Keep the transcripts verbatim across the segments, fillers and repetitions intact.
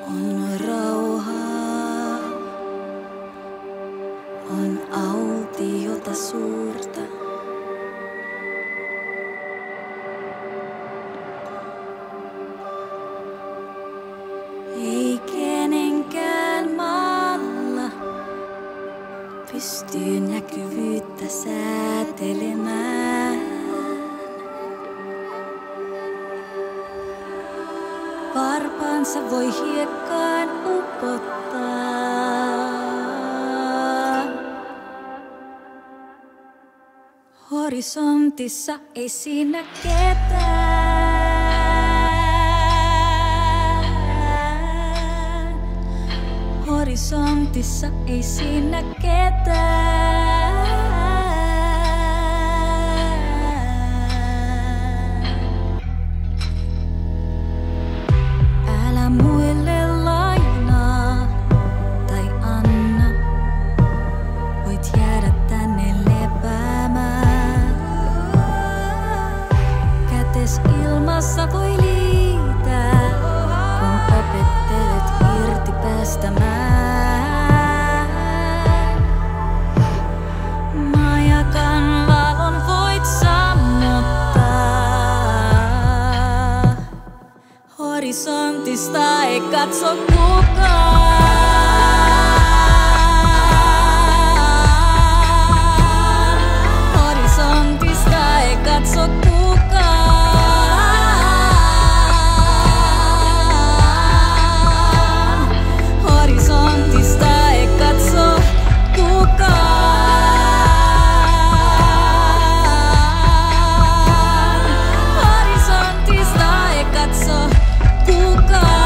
On rauhaa, on autiota suurta. Ei kenenkään maalla pystyy näkyvyyttä säätelemään. Varpaansa voi hiekkaan upottaa. Horisontissa ei siinä ketään. Horisontissa ei siinä ketään. Muille lainaa tai anna, voit jäädä tänne lepäämään. Kätes ilmassa voi liitää, kun opettelet irti päästämään. Majakan valon voit sammuttaa. Horisontista ei katso kukaan. Horisontista ei katso kukaan. Horisontista ei katso kukaan. Horisontista ei katso kukaan.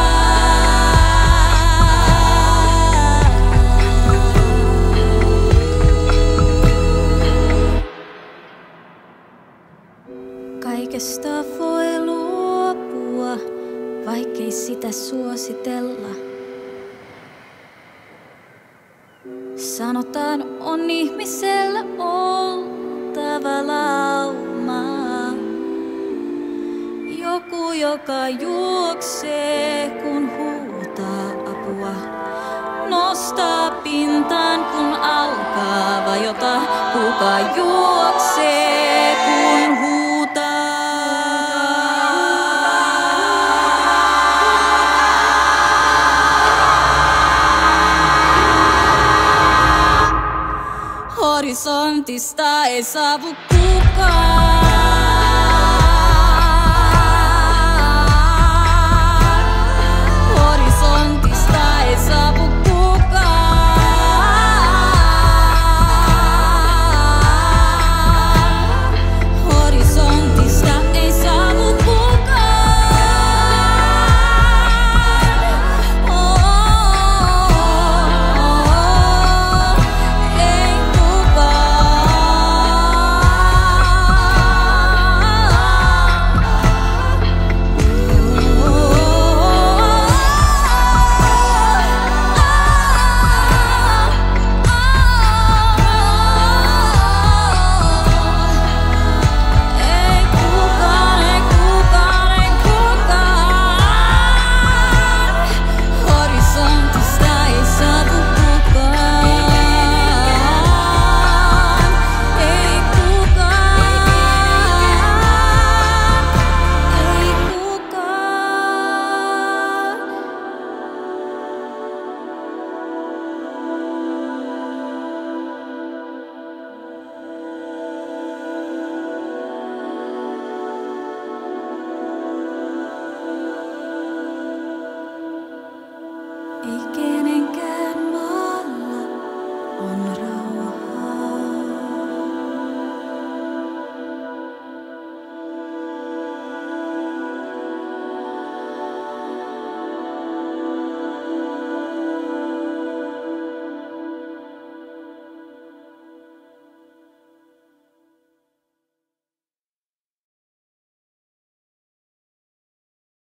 Kaikesta voi luopua, vaikkei sitä suositella. Sanotaan, on ihmisellä oltava lauma. Joku, joka juoksee, kun huutaa apua. Nostaa pintaan, kun alkaa vajota. Kuka juoksee, kun huutaa. Horisontista ei saavu kukaan.